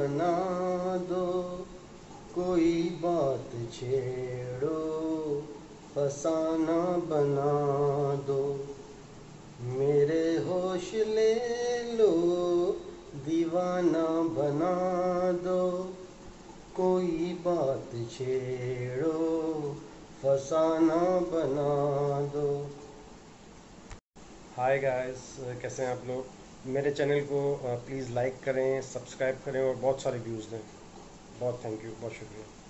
बना दो, कोई बात छेड़ो फसाना बना दो, मेरे होश ले लो दीवाना बना दो, कोई बात छेड़ो फसाना बना दो। हाय गाइस, कैसे हैं आप लोग। मेरे चैनल को प्लीज़ लाइक करें, सब्सक्राइब करें और बहुत सारे व्यूज़ दें। बहुत थैंक यू, बहुत शुक्रिया।